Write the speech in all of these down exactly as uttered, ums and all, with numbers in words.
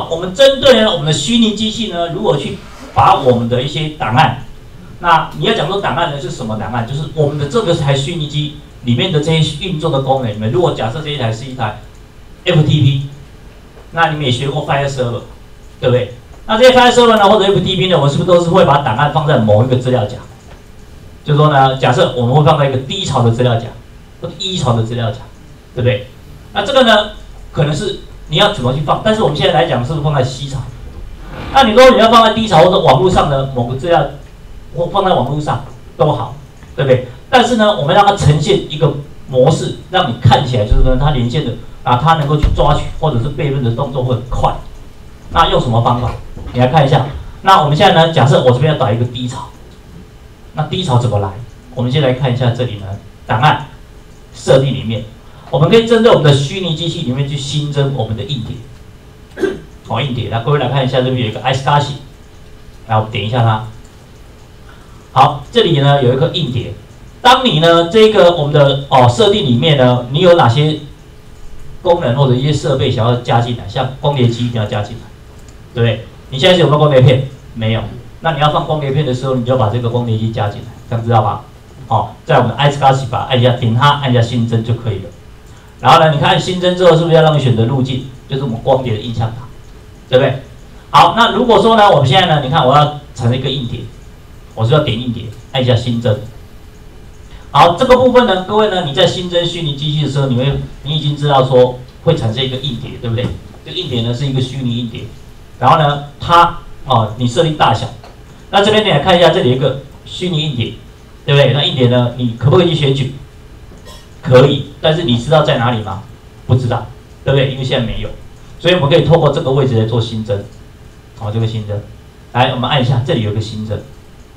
好，我们针对呢我们的虚拟机器呢，如何去把我们的一些档案，那你要讲说档案呢是什么档案？就是我们的这个台虚拟机里面的这些运作的功能里面，如果假设这一台是一台 F T P， 那你们也学过 File Server， 对不对？那这些 File Server 呢或者 F T P 呢，我们是不是都是会把档案放在某一个资料夹？就是说呢，假设我们会放在一个低潮的资料夹，或者一潮的资料夹，对不对？那这个呢，可能是你要怎么去放？但是我们现在来讲，是不是放在西潮？那你说你要放在低潮或者网络上的某个资料，或放在网络上都好，对不对？但是呢，我们让它呈现一个模式，让你看起来就是说它连线的啊，它能够去抓取或者是备份的动作会很快。那用什么方法？你来看一下。那我们现在呢，假设我这边要打一个低潮，那低潮怎么来？我们先来看一下这里呢，档案设定里面，我们可以针对我们的虚拟机器里面去新增我们的硬碟。好，硬碟，那各位来看一下，这边有一个 iSCSI， 来我们点一下它。好，这里呢有一个硬碟。当你呢这个我们的哦设定里面呢，你有哪些功能或者一些设备想要加进来？像光碟机一定要加进来，对不对？你现在是有没有光碟片？没有。那你要放光碟片的时候，你就要把这个光碟机加进来，这样知道吧？好，在我们的 iSCSI 把按一下，点它，按一下新增就可以了。然后呢，你看按新增之后，是不是要让你选择路径？就是我们光碟的印象卡，对不对？好，那如果说呢，我们现在呢，你看我要产生一个硬碟，我是要点硬碟，按一下新增。好，这个部分呢，各位呢，你在新增虚拟机器的时候，你会你已经知道说会产生一个硬碟，对不对？这个硬碟呢是一个虚拟硬碟，然后呢，它哦，你设定大小，那这边你来看一下，这里有一个虚拟硬碟，对不对？那硬碟呢，你可不可以去选取？可以，但是你知道在哪里吗？不知道，对不对？因为现在没有，所以我们可以透过这个位置来做新增，好，这个新增，来，我们按一下，这里有一个新增。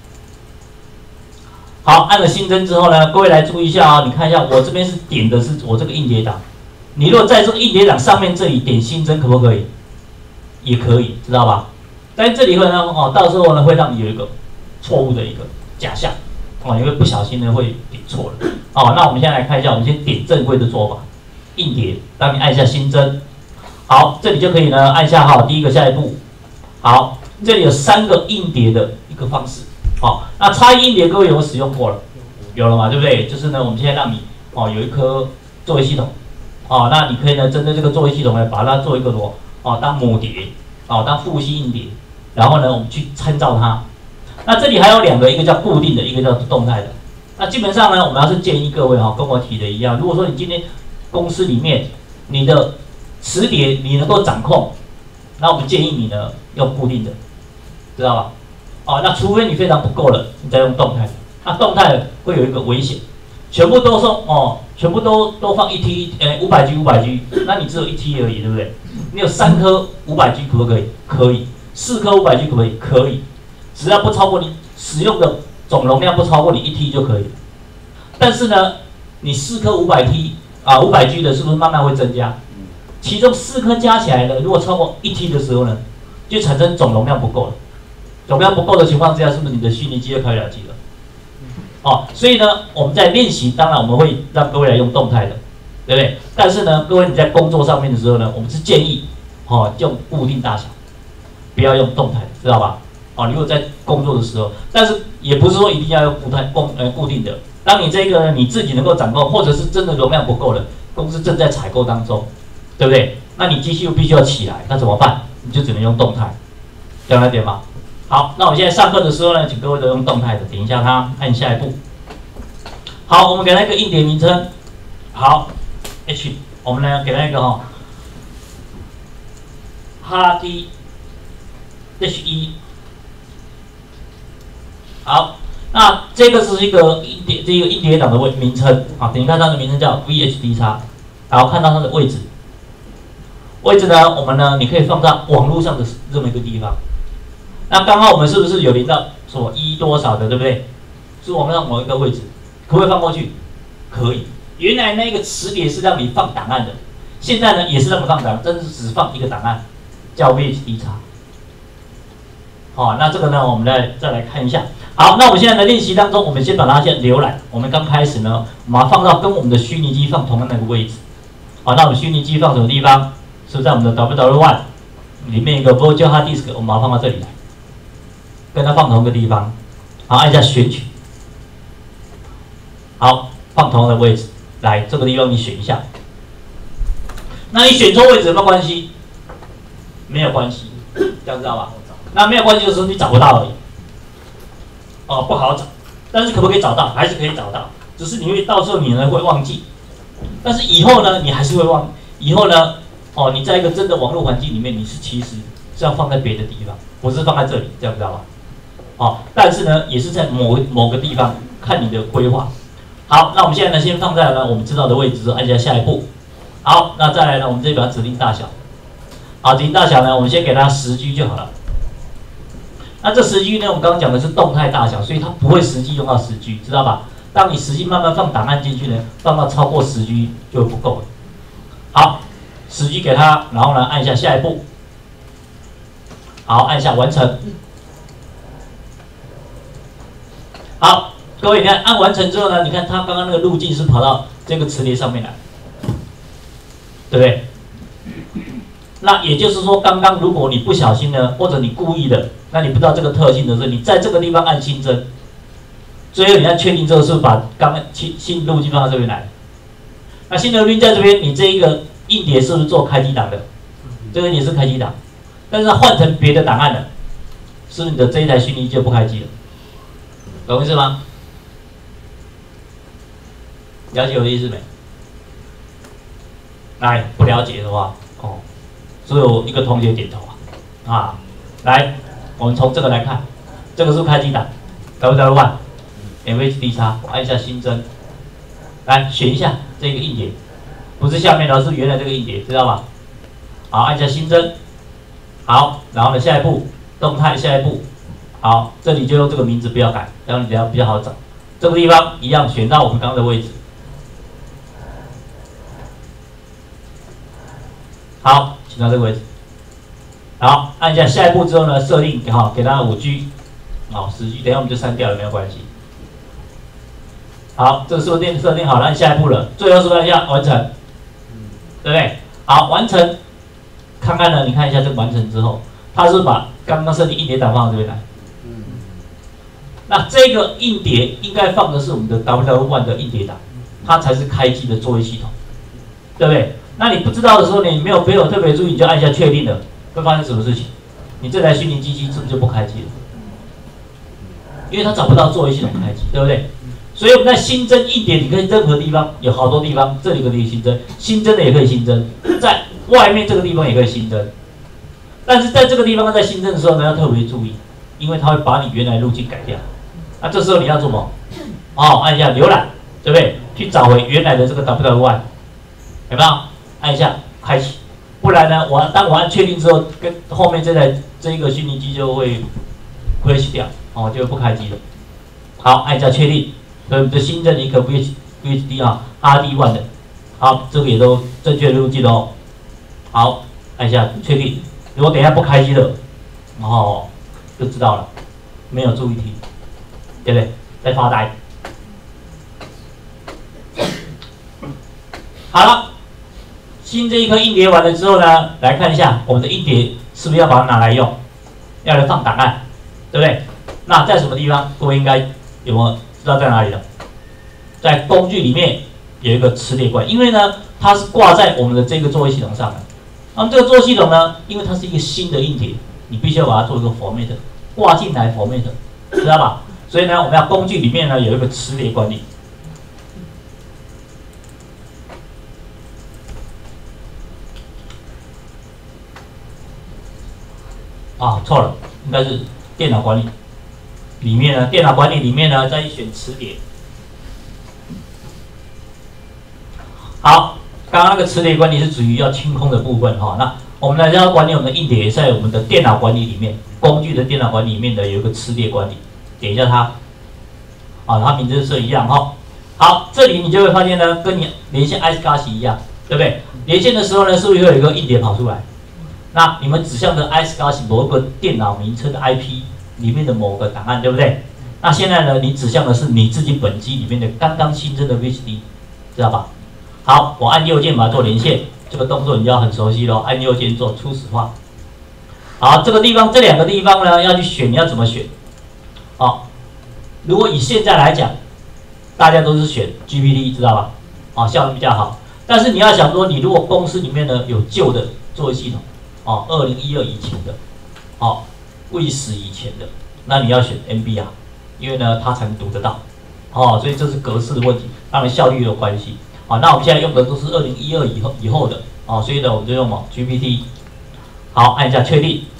好，按了新增之后呢，各位来注意一下啊、哦，你看一下，我这边是点的是我这个硬碟档，你如果在这个硬碟档上面这里点新增，可不可以？也可以，知道吧？但这里会呢，哦，到时候呢会让你有一个错误的一个假象，哦，你会不小心呢会点错了，哦，那我们现在来看一下，我们先点正规的做法，硬碟，当你按一下新增，好，这里就可以呢按下哈，第一个下一步，好，这里有三个硬碟的一个方式。好，那插硬碟各位有没有使用过了？有了嘛，对不对？就是呢，我们现在让你哦有一颗作业系统，哦，那你可以呢针对这个作业系统呢，把它做一个螺哦当母碟，哦当父系硬碟，然后呢我们去参照它。那这里还有两个，一个叫固定的，一个叫动态的。那基本上呢，我们还是建议各位哈、哦，跟我提的一样，如果说你今天公司里面你的磁碟你能够掌控，那我们建议你呢用固定的，知道吧？哦，那除非你非常不够了，你再用动态。那动态会有一个危险，全部都送哦，全部都都放一 T， 呃，五百 G 五百 G， 那你只有一 T 而已，对不对？你有三颗五百 G 可不可以？可以。四颗五百 G 可不可以？可以。只要不超过你使用的总容量不超过你一 T 就可以。但是呢，你四颗五百 T 啊五百 G 的是不是慢慢会增加？其中四颗加起来呢，如果超过一 T 的时候呢，就产生总容量不够了。总量不够的情况之下，是不是你的虚拟机就开不了机了？哦，所以呢，我们在练习，当然我们会让各位来用动态的，对不对？但是呢，各位你在工作上面的时候呢，我们是建议哦用固定大小，不要用动态，知道吧？哦，如果在工作的时候，但是也不是说一定要用固态固呃固定的。当你这个你自己能够掌控，或者是真的容量不够了，公司正在采购当中，对不对？那你机器又必须要起来，那怎么办？你就只能用动态，这样来点吗？好，那我们现在上课的时候呢，请各位都用动态的，点一下它，按下一步。好，我们给它一个硬碟名称，好 ，H， 我们呢给它一个哈、哦、，H D H 一， 好，那这个是一个硬碟，这个硬碟档的位名称啊，你看它的名称叫 V H D X， 然后看到它的位置，位置呢，我们呢你可以放在网络上的这么一个地方。那刚刚我们是不是有连到说一多少的，对不对？是我们让某一个位置，可不可以放过去？可以。原来那个磁碟是让你放档案的，现在呢也是让你放档案，真是只放一个档案，叫 V H D X。好，那这个呢，我们来再来看一下。好，那我们现在的练习当中，我们先把它先浏览。我们刚开始呢，我们把它放到跟我们的虚拟机放同样的一个位置。好，那我们虚拟机放什么地方？是在我们的 W W 一里面一个 Virtual Hard Disk， 我们把它放到这里来，跟它放同一个地方，好，按一下选取，好，放同样的位置，来这个地方你选一下。那你选错位置有没有关系？没有关系，这样知道吧？那没有关系的时候你找不到而已，哦，不好找，但是可不可以找到？还是可以找到，只是你会到时候你呢会忘记，但是以后呢你还是会忘，以后呢，哦，你在一个真的网络环境里面，你是其实是要放在别的地方，不是放在这里，这样知道吧？哦，但是呢也是在某某个地方，看你的规划。好，那我们现在呢先放在呢我们知道的位置，之后按下下一步。好，那再来呢，我们这边指令大小。好，指令大小呢，我们先给它十 G 就好了。那这十 G 呢，我们刚刚讲的是动态大小，所以它不会实际用到十 G， 知道吧？当你实际慢慢放档案进去呢，放到超过十 G 就不够了。好，十 G 给它，然后呢按一下下一步。好，按下完成。好，各位你看按完成之后呢，你看它刚刚那个路径是跑到这个磁碟上面来。对不对？那也就是说，刚刚如果你不小心呢，或者你故意的，那你不知道这个特性的时候，你在这个地方按新增，最后你按确定之后，是不是把刚刚新新路径放到这边来？那新的路径在这边，你这一个硬碟是不是做开机档的？这个也是开机档，但是换成别的档案了，是不是你的这一台虚拟机就不开机了？懂意思吗？了解我的意思没？来，不了解的话，哦，只有一个同学点头啊。啊，来，我们从这个来看，这个是开机档 ，W W one M H D 叉，我按一下新增，来选一下这个硬碟，不是下面的，是原来这个硬碟，知道吧？好，按一下新增，好，然后呢，下一步动态，下一步，好，这里就用这个名字，不要改，这样比较比较好找。这个地方一样选到我们刚刚的位置。好，请到这个位置。好，按一下下一步之后呢，设定好给它五 G， 好十 G， 等一下我们就删掉了，没有关系。好，这个设定设定好了，按下一步了，最后是不是按下完成？对不对？好，完成。看看呢，你看一下这个完成之后，它是把刚刚设定硬碟档放到这边来。那这个硬碟应该放的是我们的 W W one 的硬碟档，它才是开机的作业系统，对不对？那你不知道的时候，你没有没有特别注意，你就按一下确定了，会发生什么事情？你这台虚拟机器是不是就不开机了？因为它找不到作业系统开机，对不对？所以我们在新增硬碟，你可以任何地方有好多地方，这里可以新增，新增的也可以新增，在外面这个地方也可以新增。但是在这个地方在新增的时候呢，要特别注意，因为它会把你原来路径改掉。那这时候你要做什么？哦，按一下浏览，对不对？去找回原来的这个 W W one， 有没有？按一下开启，不然呢，我当我按确定之后，跟后面这台这一个虚拟机就会 crash 掉，哦，就不开机了。好，按一下确定，所以我们就新增一个 V H D 啊 R D one 的，好，这个也都正确的路径哦。好，按一下确定，如果等一下不开机了，然后就知道了，没有注意听，对不对？在发呆。好了。新这一颗硬碟完了之后呢，来看一下我们的硬碟是不是要把它拿来用，要来放档案，对不对？那在什么地方？各位应该有没有知道在哪里了？在工具里面有一个磁碟罐，因为呢它是挂在我们的这个作业系统上的。那么这个作业系统呢，因为它是一个新的硬碟，你必须要把它做一个 format 挂进来 format， 知道吧？所以呢，我们要工具里面呢有一个磁碟管理。啊，错了，应该是电脑管理里面呢，电脑管理里面呢，再选磁碟。好，刚刚那个磁碟管理是属于要清空的部分哈。那我们呢要管理我们的硬碟，在我们的电脑管理里面，工具的电脑管理里面的有一个磁碟管理，点一下它，啊，它名字是一样哈。好，这里你就会发现呢，跟你连线 I S C A S 一样，对不对？连线的时候呢，是不是会有一个硬碟跑出来？那你们指向的 I S C A S 某个电脑名称的 I P 里面的某个档案，对不对？那现在呢，你指向的是你自己本机里面的刚刚新增的 V H D， 知道吧？好，我按右键把它做连线，这个动作你就要很熟悉咯。按右键做初始化， 好，这个地方这两个地方呢要去选，你要怎么选？好，如果以现在来讲，大家都是选 G P T， 知道吧？啊，效能比较好。但是你要想说，你如果公司里面呢有旧的作业系统，哦，二零一二以前的，哦 ，Win 以前的，那你要选 N B R， 因为呢它才能读得到。哦，所以这是格式的问题，当然效率也有关系。好，那我们现在用的都是二零一二以后以后的，哦，所以呢我们就用什么 G P T。好，按一下确定。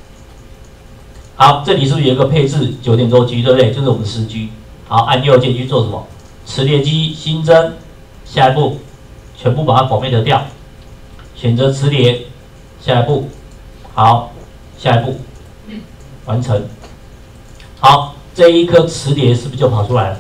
好，这里是不是有一个配置九点多 G， 对不对？就是我们十 G。好，按右键去做什么？磁碟机新增，下一步全部把它format掉，选择磁碟，下一步，好，下一步完成。好，这一颗磁碟是不是就跑出来了？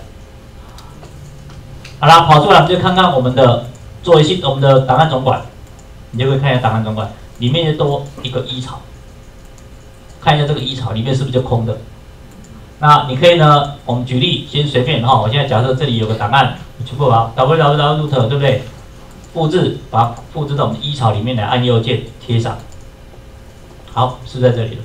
好啦，跑出来我们就看看我们的作业系，我们的档案总管，你就会看一下档案总管里面就多一个一槽，看一下这个一槽里面是不是就空的？那你可以呢，我们举例，先随便哈。我现在假设这里有个档案，全部把 www root 对不对？复制，把它复制到我们的一槽里面来，按右键贴上。好，是在这里了。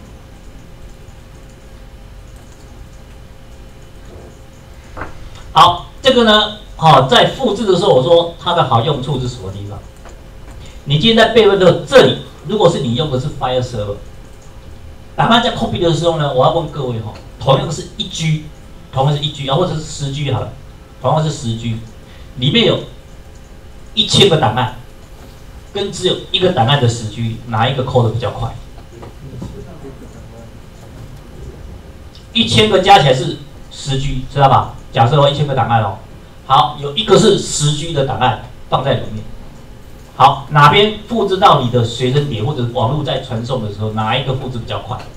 好，这个呢，好，在复制的时候，我说它的好用处是什么地方？你今天在备份的这里，如果是你用的是 File Server， 档案在 copy 的时候呢，我要问各位哈。同样是一 G， 同样是一 G 啊，或者是十 G 好了，同样是十 G， 里面有一千个档案，跟只有一个档案的十 G， 哪一个扣的比较快？一千个加起来是十 G， 知道吧？假设哦，一千个档案哦，好，有一个是十 G 的档案放在里面，好，哪边复制到你的随身碟或者网络在传送的时候，哪一个复制比较快？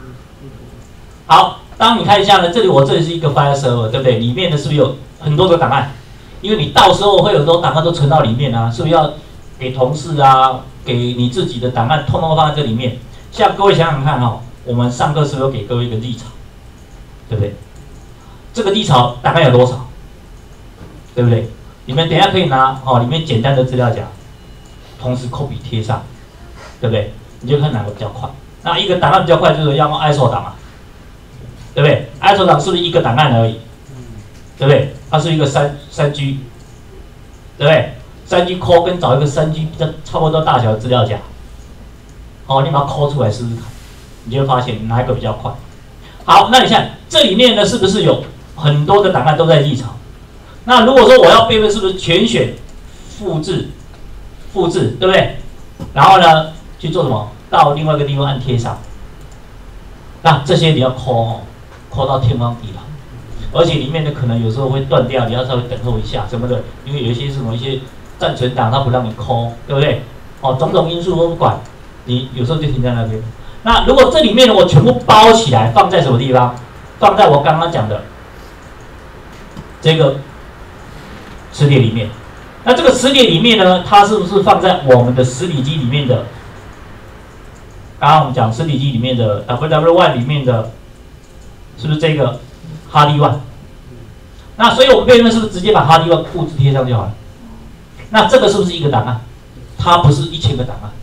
好。当你看一下呢，这里我这里是一个 file server， 对不对？里面呢是不是有很多个档案？因为你到时候会有很多档案都存到里面啊，是不是要给同事啊，给你自己的档案，通通放在这里面？像各位想想看哦，我们上课是不是有给各位一个历草，对不对？这个历草大概有多少？对不对？你们等一下可以拿哦，里面简单的资料夹，同时 copy 贴上，对不对？你就看哪个比较快。那一个档案比较快，就是要用 I S O 档啊。对不对 ？I S O 档是不是一个档案而已？对不对？它是一个三三 G， 对不对？三 G 抠跟找一个三 G 比较差不多大小的资料夹，哦，你把它抠出来试试看，你就会发现哪一个比较快。好，那你看这里面呢，是不是有很多的档案都在历槽？那如果说我要备份，是不是全选复制，复制，对不对？然后呢，去做什么？到另外一个地方按贴上。那这些你要抠哦。抠到天荒地老，而且里面的可能有时候会断掉，你要稍微等候一下什么的，因为有一些什么一些暂存档它不让你抠，对不对？哦，种种因素都不管，你有时候就停在那边。那如果这里面呢，我全部包起来，放在什么地方？放在我刚刚讲的这个磁碟里面。那这个磁碟里面呢，它是不是放在我们的实体机里面的？刚刚我们讲实体机里面的 W W 一 里面的。是不是这个 Hardy One？ 那所以我们备份是不是直接把 Hardy One 复制贴上就好了？那这个是不是一个档案？它不是一千个档案，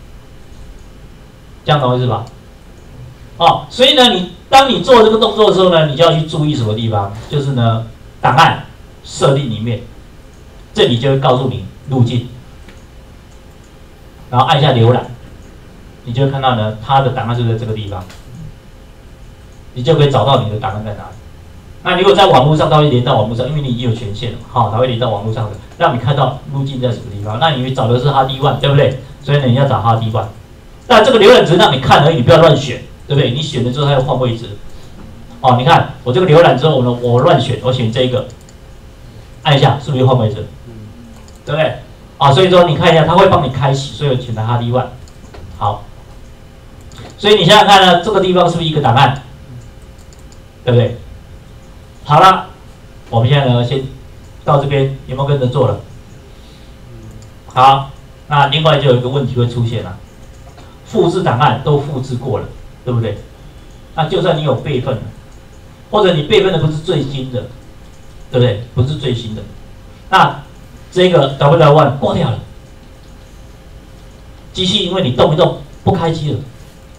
这样懂我意思吧？哦，所以呢，你当你做这个动作的时候呢，你就要去注意什么地方？就是呢，档案设定里面，这里就会告诉你路径，然后按下浏览，你就会看到呢，它的档案是不是在这个地方？你就可以找到你的档案在哪里。那如果在网络上，它会连到网络上，因为你已经有权限了，好，它会连到网络上的，让你看到路径在什么地方。那你会找的是 Hardy One， 对不对？所以呢，你要找 Hardy One。但这个浏览只是让你看而已，你不要乱选，对不对？你选了之后，它要换位置。哦，你看我这个浏览之后呢，我乱选，我选这一个，按一下，是不是换位置？对不对？啊，所以说你看一下，它会帮你开启，所以我选择 Hardy One。好，所以你想想看呢，这个地方是不是一个档案？对不对？好了，我们现在呢，先到这边，有没有跟着做了？好，那另外就有一个问题会出现了，复制档案都复制过了，对不对？那就算你有备份了，或者你备份的不是最新的，对不对？不是最新的，那这个 W W 一 挂掉了，机器因为你动一动不开机了，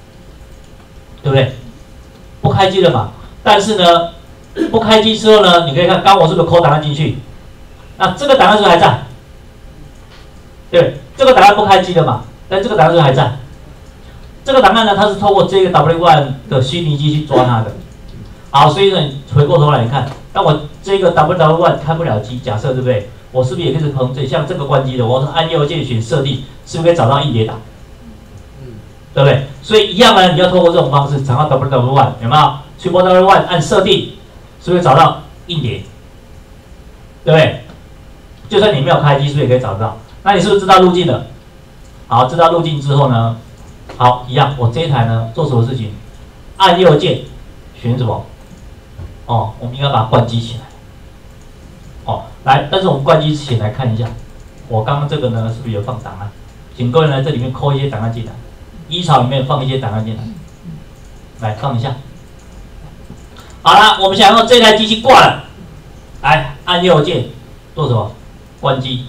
对不对？不开机了嘛。但是呢，不开机之后呢，你可以看，刚我是不是抠档案进去？那这个档案是不是还在？对，这个档案不开机了嘛，但这个档案是不是还在？这个档案呢，它是透过这个 W 一 的虚拟机去抓它的。好，所以呢，你回过头来你看，当我这个 W W 一 开不了机，假设对不对？我是不是也可以从这像这个关机的，我是按右键选设定，是不是可以找到硬碟档？嗯，对不对？所以一样呢，你要透过这种方式找到 W W 一，有没有？去 W W 一 按设定，是不是找到硬碟？对不对？就算你没有开机，是不是也可以找到？那你是不是知道路径了？好，知道路径之后呢，好，一样，我这一台呢做什么事情？按右键选什么？哦，我们应该把它关机起来。哦，来，但是我们关机之前来看一下，我刚刚这个呢是不是有放档案？请各位来这里面抠一些档案进来，一槽里面放一些档案进来，来放一下。好了，我们想要这台机器挂了，来按右键做什么？关机。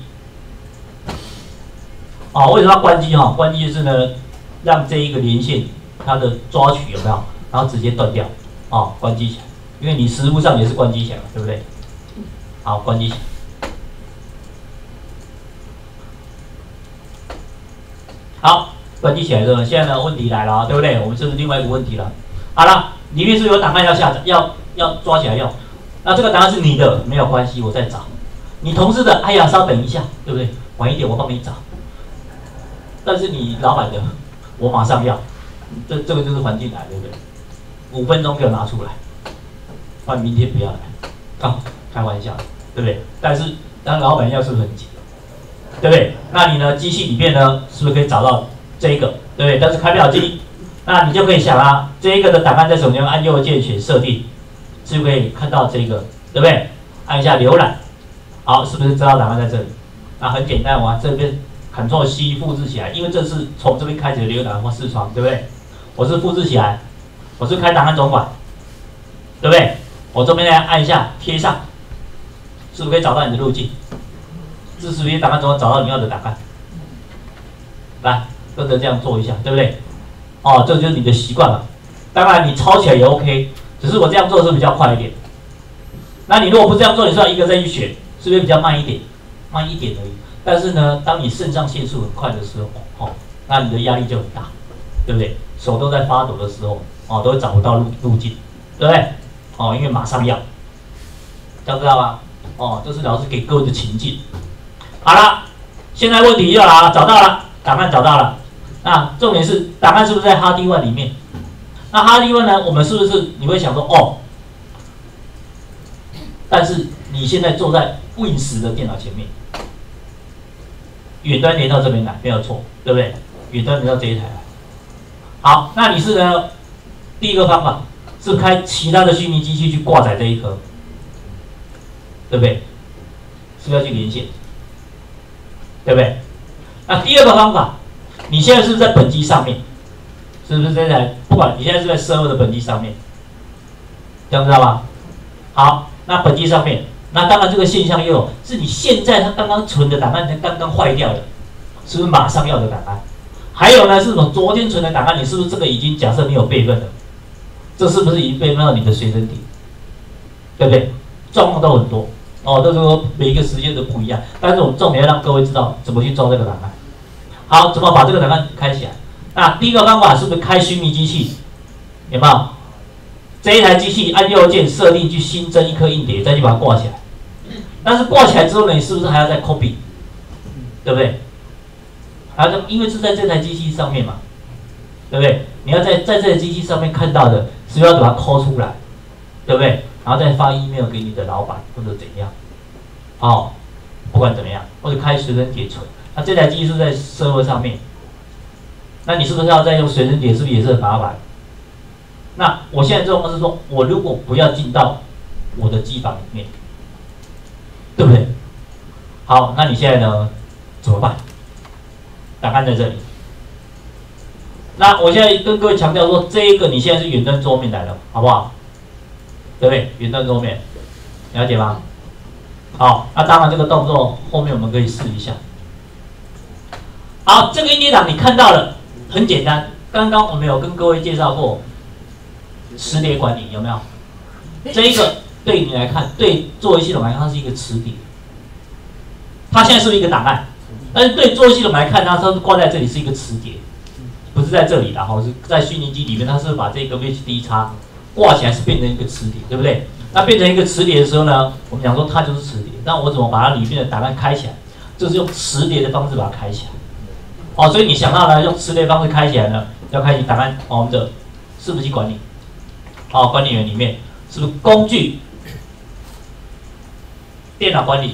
哦，为什么要关机哈？关机就是呢，让这一个连线它的抓取有没有，然后直接断掉。哦，关机起来，因为你实物上也是关机起来嘛，对不对？好，关机起来。好，关机起来之后，现在呢问题来了，对不对？我们这是另外一个问题了。好了，里面是有档案要下载，要要抓起来用。那这个档案是你的，没有关系，我再找。你同事的，哎呀，稍等一下，对不对？晚一点我帮你找。但是你老板的，我马上要，这这个就是环境来，对不对？五分钟给我拿出来，不然明天不要来。啊，开玩笑，对不对？但是当老板要是不是很急，对不对？那你呢，机器里面呢，是不是可以找到这一个，对不对？但是开不了机，那你就可以想啊，这一个的档案在手机按右键选设定，是不是可以看到这个，对不对？按一下浏览，好，是不是知道档案在这里？那很简单，我这边。Ctrl C 复制起来，因为这是从这边开始的浏览或视窗，对不对？我是复制起来，我是开档案总管，对不对？我这边呢按一下贴上，是不是可以找到你的路径？这是不是档案总管找到你要的档案？来，跟着这样做一下，对不对？哦，这就是你的习惯了。当然你抄起来也 OK， 只是我这样做是比较快一点。那你如果不这样做，你是要一个再去选，是不是比较慢一点？慢一点而已。但是呢，当你肾上腺素很快的时候，哦，那你的压力就很大，对不对？手都在发抖的时候，哦，都会找不到路路径，对不对？哦，因为马上要，这样知道吗？哦，这是老师给各位的情境。好了，现在问题又来了，找到了，档案找到了。那重点是档案是不是在 Hard Disk 里面？那 Hard Disk 呢？我们是不是你会想说，哦，但是你现在坐在 Win 十的电脑前面。远端连到这边来，没有错，对不对？远端连到这一台来。好，那你是呢？第一个方法是开其他的虚拟机器去挂载这一颗，对不对？是不是要去连线？对不对？那第二个方法，你现在是不是在本机上面？是不是这台？不管你现在是在server的本机上面，这样知道吗？好，那本机上面。那当然，这个现象又有是你现在它刚刚存的档案，它刚刚坏掉的，是不是马上要的档案？还有呢，是什么？昨天存的档案，你是不是这个已经假设你有备份了？这是不是已经备份到你的随身碟？对不对？状况都很多哦，这个每一个时间都不一样。但是我们重点要让各位知道怎么去装这个档案。好，怎么把这个档案开起来？那第一个方法是不是开虚拟机器？有没有？这一台机器按右键设定去新增一颗硬碟，再去把它挂起来。但是挂起来之后呢，你是不是还要再 copy， 对不对？还要因为是在这台机器上面嘛，对不对？你要在在这台机器上面看到的，是不是要把它 call 出来，对不对？然后再发 email 给你的老板或者怎样？哦，不管怎么样，或者开随身碟存。那这台机器是在 server 上面，那你是不是要再用随身碟？是不是也是很麻烦？那我现在这种是说，我如果不要进到我的机房里面，对不对？好，那你现在呢？怎么办？档案在这里。那我现在跟各位强调说，这一个你现在是远端桌面来的，好不好？对不对？远端桌面，了解吗？好，那当然这个动作后面我们可以试一下。好，这个硬碟档你看到了，很简单。刚刚我们有跟各位介绍过。 磁碟管理有没有？这一个对你来看，对作业系统来看，它是一个磁碟。它现在是不是一个档案？但是对作业系统来看，它它是挂在这里是一个磁碟，不是在这里的哈，是在虚拟机里面，它是把这个 V H D 插挂起来是变成一个磁碟，对不对？那变成一个磁碟的时候呢，我们讲说它就是磁碟。那我怎么把它里面的档案开起来？就是用磁碟的方式把它开起来。哦，所以你想到呢，用磁碟方式开起来呢，要开启档案哦我们的伺服器管理。哦，管理员里面是不是工具、电脑管理？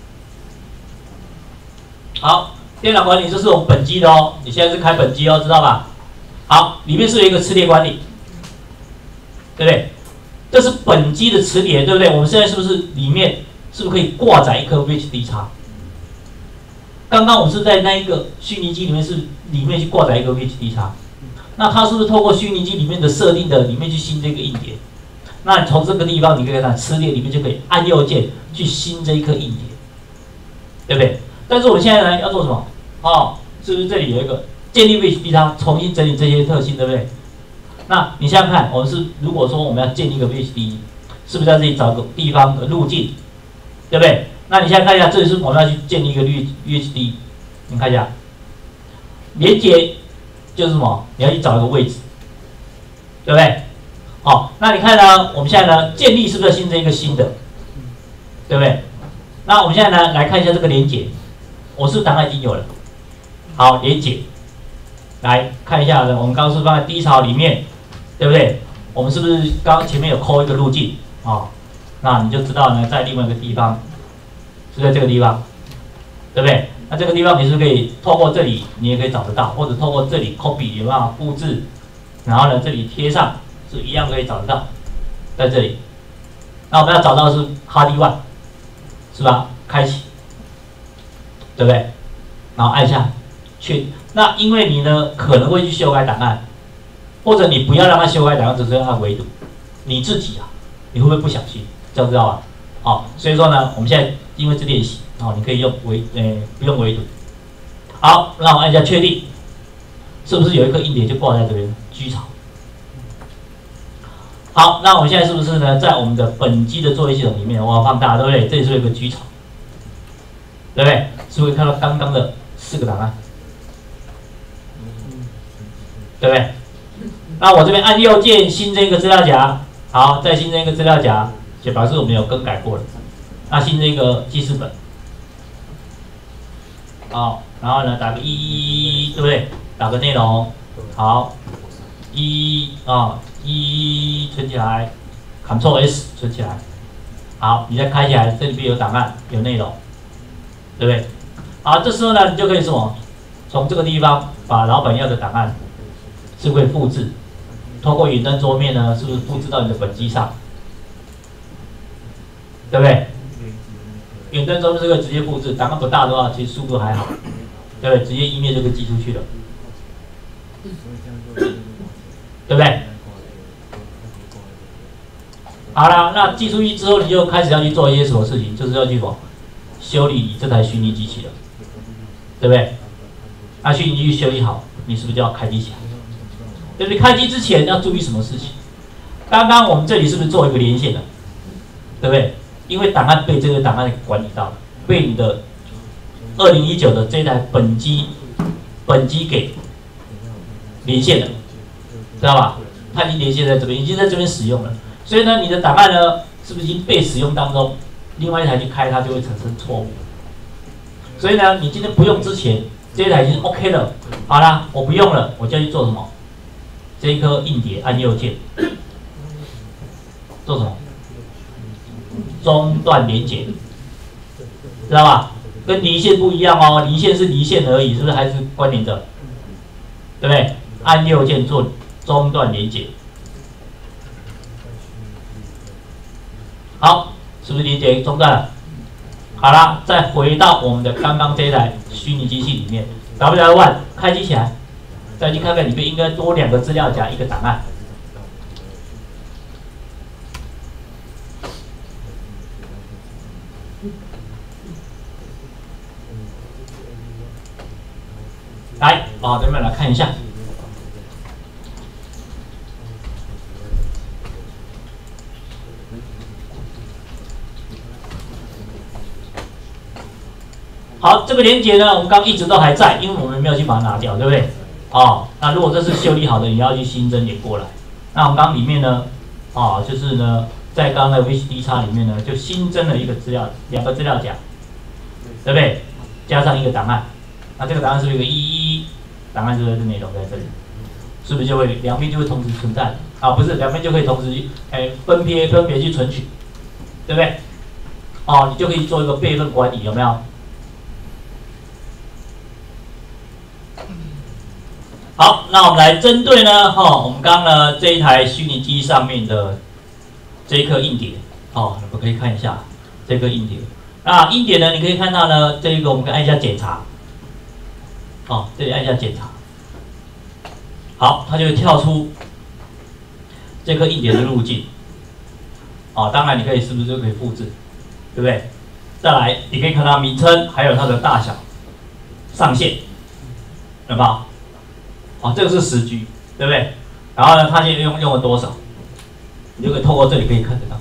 好，电脑管理这是我们本机的哦，你现在是开本机哦，知道吧？好，里面是有一个磁碟管理，对不对？这是本机的磁碟，对不对？我们现在是不是里面是不是可以挂载一颗 V H D 插？刚刚我们是在那一个虚拟机里面是里面去挂载一个 V H D 插，那它是不是透过虚拟机里面的设定的里面去新这个硬碟？那你从这个地方你可以看磁碟里面就可以按右键去新这一颗硬碟，对不对？但是我们现在呢要做什么？哦，是不是这里有一个建立 V H D 插，重新整理这些特性，对不对？那你想想看，我们是如果说我们要建立一个 V H D， 是不是在这里找个地方的路径，对不对？那你现在看一下，这里是我们要去建立一个 V H D， 你看一下，连接就是什么？你要去找一个位置，对不对？好，那你看呢？我们现在呢建立是不是要新增一个新的，对不对？那我们现在呢来看一下这个连接，我是不是档案已经有了？好，连接，来看一下呢，我们刚刚是放在低槽里面，对不对？我们是不是刚前面有抠一个路径啊、哦？那你就知道呢，在另外一个地方，是在这个地方，对不对？那这个地方你是不是可以透过这里，你也可以找得到，或者透过这里 copy 有没有复制，然后呢这里贴上，是一样可以找得到，在这里。那我们要找到的是 Hard One， 是吧？开启，对不对？然后按下确。那因为你呢可能会去修改档案，或者你不要让它修改档案，只是按围堵，你自己啊，你会不会不小心？这样知道吧？好，所以说呢，我们现在因为是练习，哦，你可以用围，呃，不用围堵。好，让我按一下确定，是不是有一颗硬碟就挂在这边居槽？好，那我们现在是不是呢，在我们的本机的作业系统里面，我要放大，对不对？这里是有一个居槽，对不对？是不是看到刚刚的四个档案？对不对？那我这边按右键新增一个资料夹，好，再新增一个资料夹，就表示我们有更改过了。那新增一个记事本，好，然后呢打个一，对不对？打个内容，好，一啊一存起来 ，Ctrl S 存起来，好，你再开起来，这里边有档案，有内容，对不对？好，这时候呢，你就可以什么？从这个地方把老板要的档案。是会复制，通过云端桌面呢，是不是复制到你的本机上？对不对？云端桌面是可以直接复制，档案不大的话，其实速度还好，对不对？直接一面就可以寄出去了，对不对？好了，那寄出去之后，你就开始要去做一些什么事情，就是要去什么修理你这台虚拟机器了，对不对？那虚拟机修理好，你是不是就要开机起来？对不对？开机之前要注意什么事情？刚刚我们这里是不是做一个连线的，对不对？因为档案被这个档案管理到，被你的二零一九的这台本机本机给连线了，知道吧？它已经连线在这边，已经在这边使用了。所以呢，你的档案呢，是不是已经被使用当中？另外一台去开它就会产生错误。所以呢，你今天不用之前，这一台已经 OK 了，好啦，我不用了，我就要去做什么？这一颗硬碟按右键，做什么？中断连接，知道吧？跟离线不一样哦，离线是离线而已，是不是还是关联的？对不对？按右键做中断连接，好，是不是连接中断了？好了，再回到我们的刚刚这一台虚拟机器里面 ，W W one 开机起来。再去看看里面应该多两个资料夹，一个档案。来，哦，咱们来看一下。 好，这个连接呢，我们刚一直都还在，因为我们没有去把它拿掉，对不对？哦，那如果这是修理好的，你要去新增连过来。那我们刚里面呢，哦，就是呢，在刚刚的 V C D 叉里面呢，就新增了一个资料，两个资料夹，对不对？加上一个档案，那这个档案是不是有一个一一一？档案是不是内容在这里？是不是就会两边就会同时存在？啊，不是，两边就可以同时，哎，分别分别去存取，对不对？哦，你就可以做一个备份管理，有没有？好，那我们来针对呢，哈、哦，我们刚刚呢这一台虚拟机上面的这一颗硬碟，哦，我们可以看一下这颗硬碟。那硬碟呢，你可以看到呢，这一个我们可以按一下检查，哦，这里按一下检查，好，它就会跳出这颗硬碟的路径，哦，当然你可以是不是就可以复制，对不对？再来，你可以看到名称，还有它的大小、上限，有没有？哦，这个是十 G， 对不对？然后呢，它现在用用了多少？你就可以透过这里可以看得到。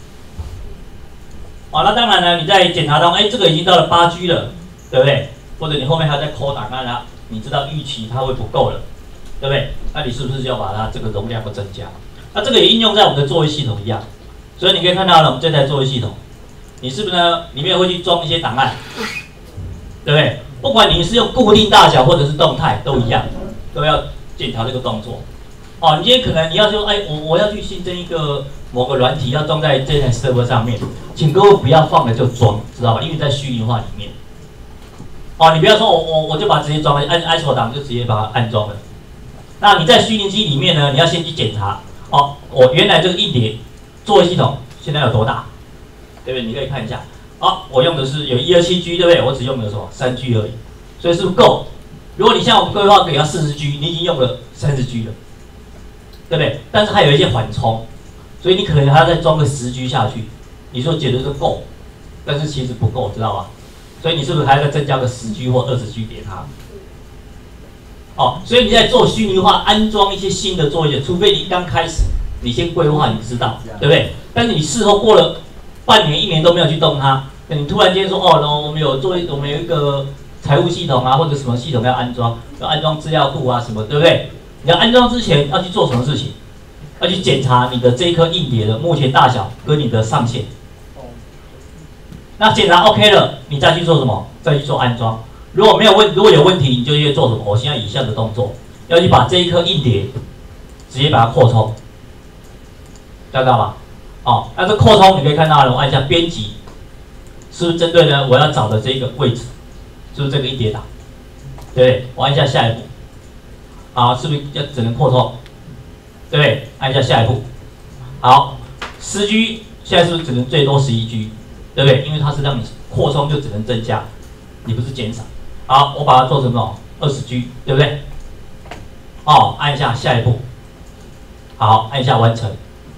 哦，那当然呢，你在检查当中，哎，这个已经到了八 G 了，对不对？或者你后面还在抠档案啊，你知道预期它会不够了，对不对？那你是不是就要把它这个容量给增加？那这个也应用在我们的作业系统一样，所以你可以看到了，我们这台作业系统，你是不是呢？里面会去装一些档案，对不对？不管你是用固定大小或者是动态，都一样。都要检查这个动作，哦，你今天可能你要说，哎，我我要去新增一个某个软体，要装在这台 server 上面，请各位不要放了就装，知道吧？因为在虚拟化里面，哦，你不要说我我我就把它直接装了，按 I S O 档就直接把它安装了。那你在虚拟机里面呢，你要先去检查，哦，我原来这个硬碟作业系统现在有多大，对不对？你可以看一下，哦，我用的是有一二七 G， 对不对？我只用了什么三 G 而已，所以是不是够？如果你像我们规划给它四十 G， 你已经用了三十 G 了，对不对？但是还有一些缓冲，所以你可能还要再装个十 G 下去。你说觉得是够，但是其实不够，知道吧？所以你是不是还要再增加个十 G 或二十 G 给它？哦，所以你在做虚拟化安装一些新的作业，除非你刚开始你先规划，你知道，对不对？但是你事后过了半年、一年都没有去动它，你突然间说哦，我们有做，我们有一个财务系统啊，或者什么系统要安装，要安装资料库啊什么，对不对？你要安装之前要去做什么事情？要去检查你的这一颗硬碟的目前大小跟你的上限。那检查 OK 了，你再去做什么？再去做安装。如果没有问，如果有问题，你就去做什么？我现在以下的动作，要去把这一颗硬碟直接把它扩充，知道吧？哦，那这扩充你可以看到了，我按一下编辑，是不是针对呢我要找的这个位置？是不是这个硬碟档？对不对？我按一下下一步，好，是不是要只能扩充？对不对？按一下下一步，好，十 G 现在是不是只能最多十一 G？ 对不对？因为它是让你扩充就只能增加，你不是减少。好，我把它做成什么？二十 G， 对不对？哦，按一下下一步，好，按一下完成。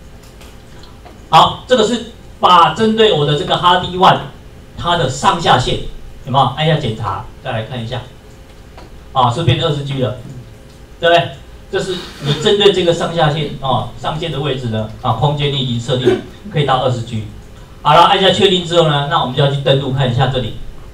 好，这个是把针对我的这个 H D 一 它的上下限。有没有？按一下检查，再来看一下，啊，是变成二十 G 了，对不对？这是你针对这个上下限哦，上限的位置呢，啊，空间你已经设定可以到二十 G。好了，按一下确定之后呢，那我们就要去登录看一下这里。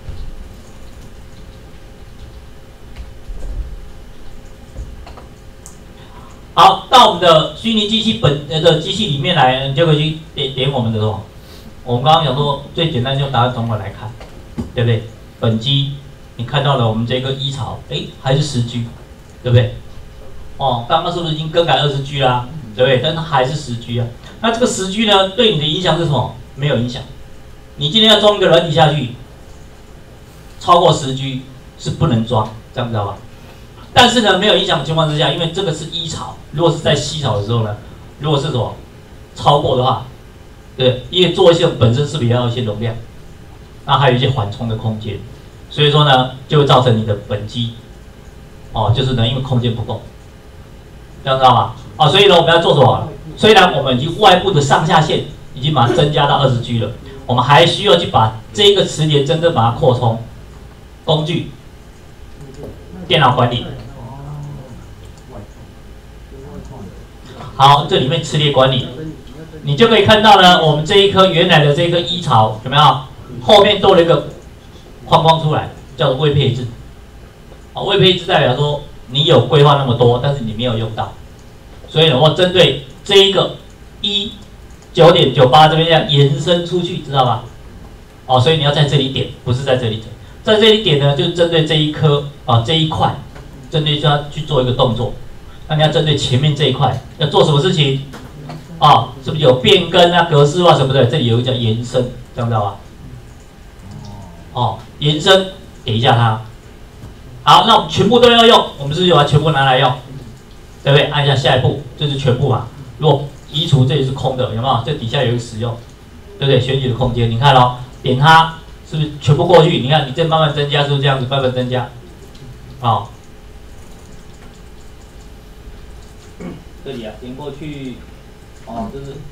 好，到我们的虚拟机器本的机器里面来，你就可以去点点我们的什么？我们刚刚讲说最简单，就答案中文来看，对不对？本机你看到了我们这个一槽，哎，还是十 G， 对不对？哦，刚刚是不是已经更改二十 G 啦？对不对？但它还是十 G 啊。那这个十 G 呢，对你的影响是什么？没有影响。你今天要装一个软体下去，超过十 G 是不能装，这样知道吧？但是呢，没有影响的情况之下，因为这个是一槽，如果是在西槽的时候呢，如果是什么超过的话，对，因为作业系统本身是不是也要有一些容量，那还有一些缓冲的空间。所以说呢，就会造成你的本机，哦，就是呢，因为空间不够，这样知道吗？哦，所以呢，我们要做什么？虽然我们已经外部的上下限已经把它增加到二十 G 了，我们还需要去把这个磁碟真正把它扩充。工具，电脑管理。好，这里面磁碟管理，你就可以看到呢，我们这一颗原来的这个一槽有没有？后面多了一个框框出来， 叫做未配置。啊，未配置代表说你有规划那么多，但是你没有用到，所以呢，我针对这一个一九点九八这边要延伸出去，知道吧？哦，所以你要在这里点，不是在这里点，在这里点呢，就是针对这一颗啊这一块，针对它去做一个动作。那你要针对前面这一块要做什么事情？啊，是不是有变更啊、格式化什么的？这里有一个叫延伸，这样知道吧？哦，延伸，点一下它。好，那我们全部都要用，我们是不是就把全部拿来用？对不对？按一下下一步，这是全部嘛。如果移除这里是空的，有没有？这底下有一个使用，对不对？选取的空间，你看咯，点它是不是全部过去？你看你这慢慢增加，是不是这样子慢慢增加？哦，这里啊，点过去，哦，这是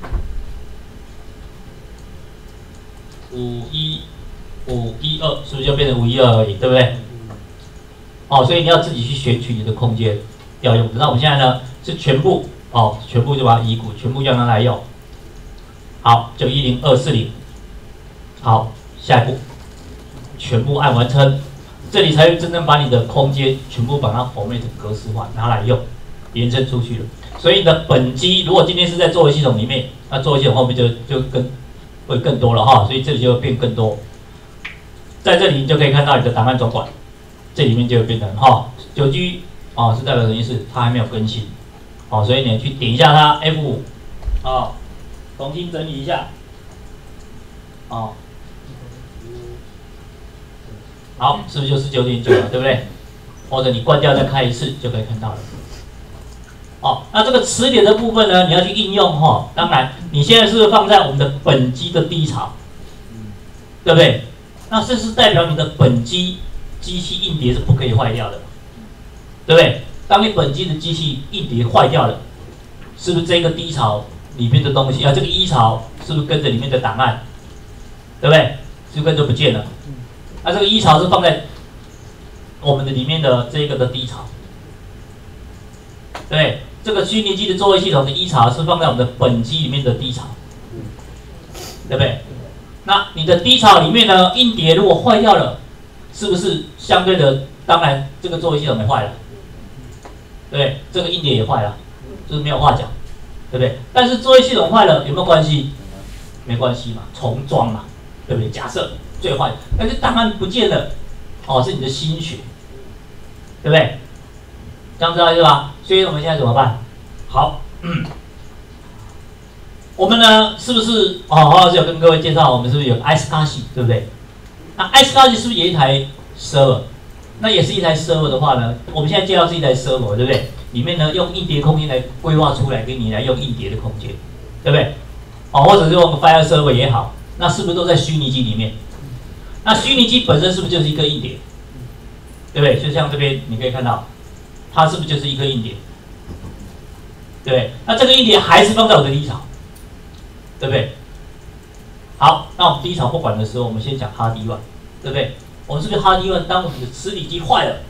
五一五一二，是不是就变成五一二而已？对不对？哦，所以你要自己去选取你的空间要用的。那我们现在呢是全部哦，全部就把它移股，全部要拿来用。好，就一零二四零。好，下一步，全部按完成，这里才会真正把你的空间全部把它 format 格式化拿来用，延伸出去了。所以你的本机如果今天是在作业系统里面，那作业系统后面就就更会更多了哈，所以这里就会变更多。在这里你就可以看到你的档案总管。这里面就会变成哈九 G 哦，是代表什么意思？它还没有更新，哦，所以你去点一下它 F 五，哦，重新整理一下，哦，好，是不是就是九点九了，对不对？或者你关掉再开一次就可以看到了。哦，那这个词典的部分呢，你要去应用哈、哦。当然，你现在是放在我们的本机的低潮，对不对？那这是代表你的本机。机器硬碟是不可以坏掉的，对不对？当你本机的机器硬碟坏掉了，是不是这个低槽里面的东西啊？这个一槽是不是跟着里面的档案，对不对？是不是跟着不见了？那这个一槽是放在我们的里面的这个的低槽，对不对？这个虚拟机的作业系统的一槽是放在我们的本机里面的低槽，对不对？那你的低槽里面呢，硬碟如果坏掉了。是不是相对的？当然，这个作业系统也坏了，对不对？这个硬碟也坏了，这是没有话讲，对不对？但是作业系统坏了有没有关系？没关系嘛，重装嘛，对不对？假设最坏，但是档案不见了，哦，是你的心血，对不对？这样知道对吧？所以我们现在怎么办？好，嗯，我们呢是不是？哦，黄老师有跟各位介绍，我们是不是有 i S C S I 对不对？那 i S C S I 是不是也一台 server？ 那也是一台 server 的话呢，我们现在介绍是一台 server， 对不对？里面呢用硬碟空间来规划出来给你来用硬碟的空间，对不对？哦，或者是用 file server 也好，那是不是都在虚拟机里面？那虚拟机本身是不是就是一个硬碟？对不对？就像这边你可以看到，它是不是就是一个硬碟？对不对？那这个硬碟还是放在我的低槽，对不对？好，那我们低槽不管的时候，我们先讲 hard disk， 对不对？我们是不是 hard disk？ 当我们的磁体机坏了，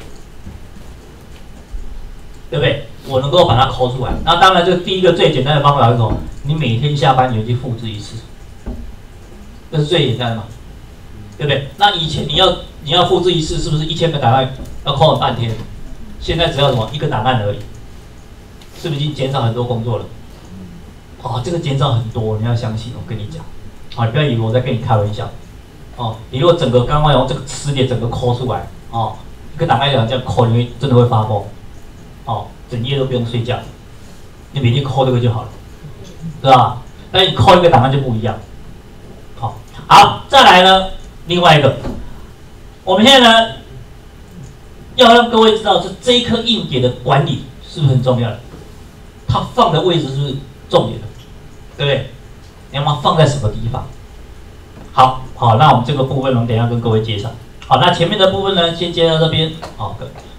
对不对？我能够把它抠出来。那当然，这第一个最简单的方法是什么？你每天下班你就去复制一次，这是最简单的嘛，对不对？那以前你要你要复制一次，是不是一千个档案要抠了半天？现在只要什么一个档案而已，是不是已经减少很多工作了？哦，这个减少很多，你要相信我跟你讲。好，你不要以为我在跟你开玩笑。哦，你如果整个刚刚用这个磁碟整个抠出来，哦，一个档案这样抠，你会真的会发疯。哦，整夜都不用睡觉，你每天抠这个就好了，对吧？但你抠一个档案就不一样。好，好，再来呢，另外一个，我们现在呢，要让各位知道，这这一颗硬碟的管理是不是很重要的？它放的位置是不是重点的？对不对？你要把它放在什么地方？好，好，那我们这个部分我们等一下跟各位介绍。好，那前面的部分呢，先介绍这边。好，